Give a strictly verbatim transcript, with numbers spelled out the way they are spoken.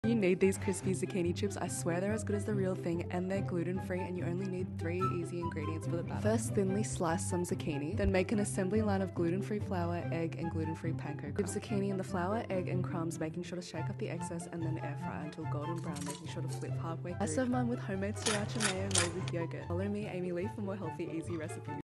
You need these crispy zucchini chips. I swear they're as good as the real thing, and they're gluten-free, and you only need three easy ingredients for the batter. First, thinly slice some zucchini, then make an assembly line of gluten-free flour, egg, and gluten-free panko crumbs. Dip zucchini in the flour, egg, and crumbs, making sure to shake off the excess, and then air fry until golden brown, making sure to flip halfway through. I serve mine with homemade sriracha mayo made with yogurt. Follow me, Amy Lee, for more healthy, easy recipes.